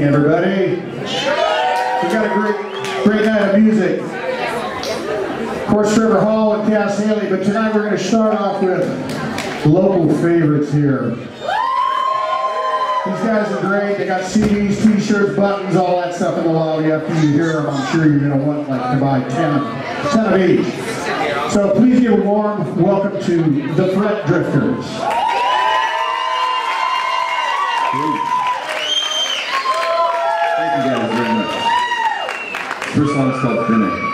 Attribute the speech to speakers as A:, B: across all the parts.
A: evening, everybody. We've got a great night of music. Of course, Trevor Hall and Casad, but tonight we're going to start off with local favorites here. These guys are great. They got CDs, t-shirts, buttons, all that stuff in the lobby. After you hear them, I'm sure you're going to want to buy 10 of each. So please give a warm welcome to the Fret Drifters.
B: Thank you guys very much. First song is called Finnick.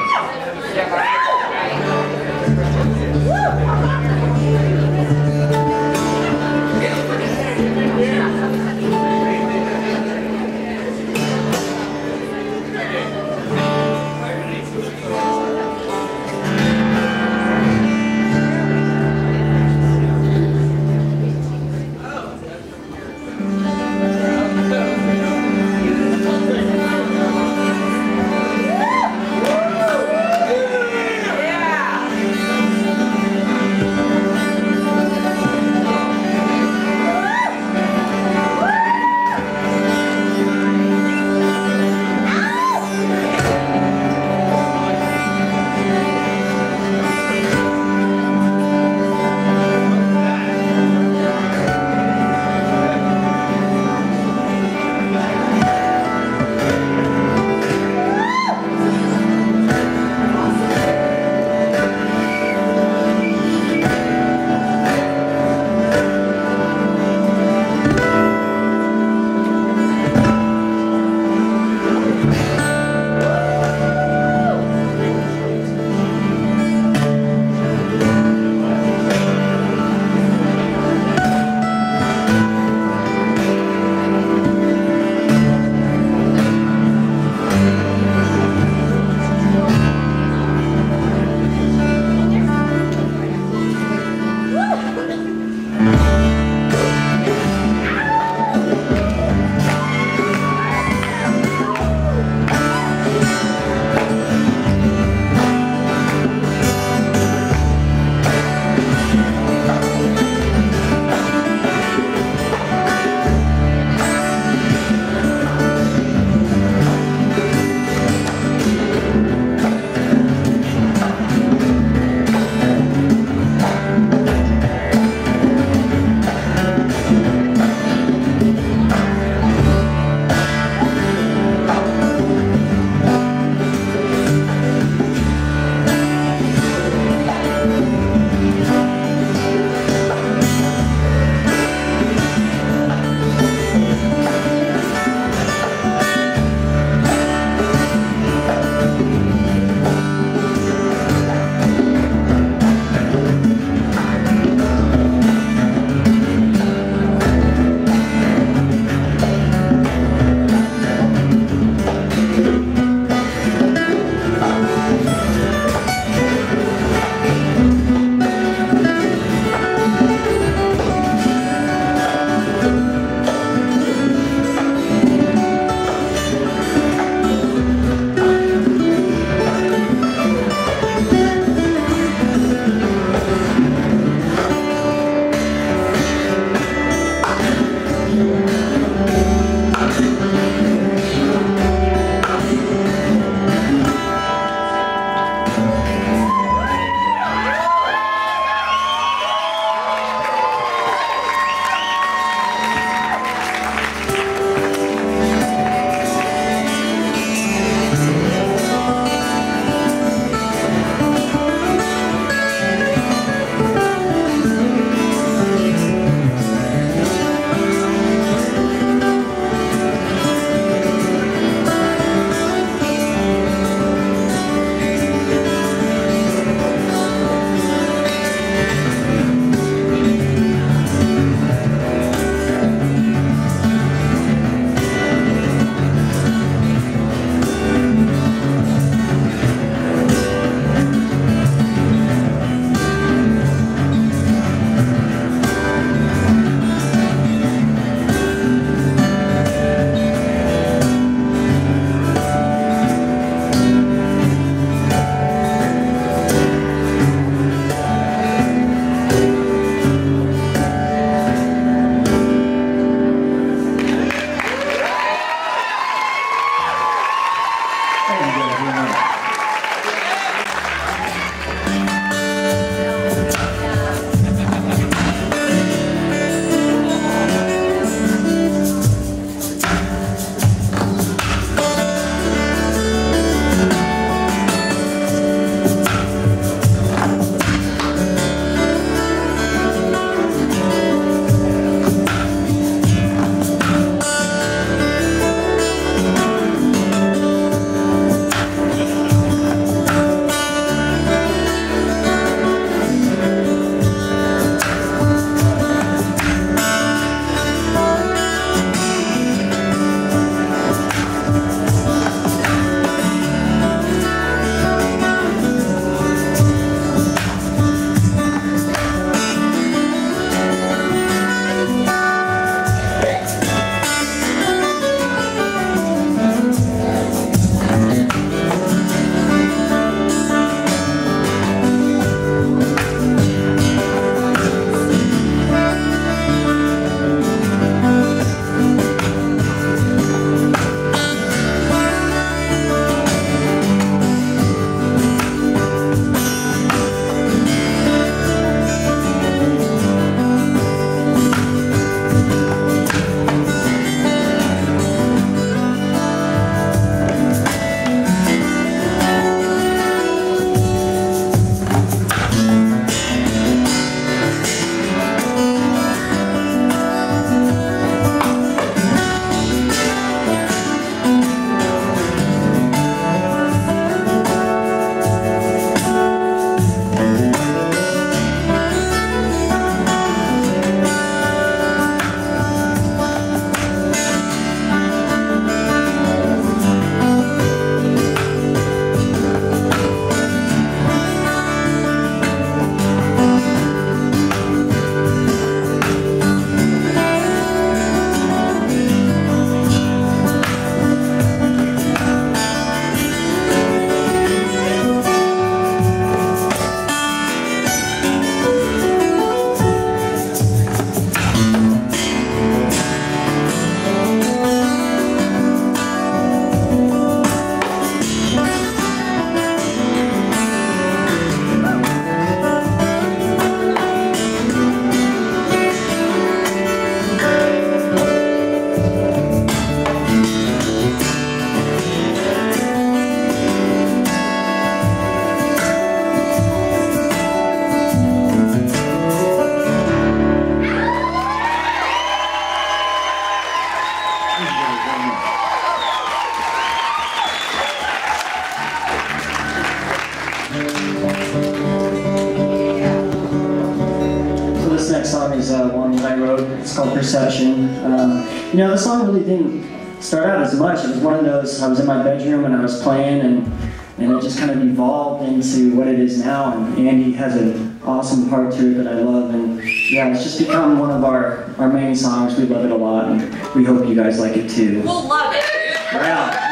C: It's called Perception. You know, the song really didn't start out as much. It was one of those, I was in my bedroom and I was playing, and it just kind of evolved into what it is now. And Andy has an awesome part to it that I love. And yeah, it's just become one of our main songs. We love it a lot, and we hope you guys like it too.
D: We'll love it.
C: Right on.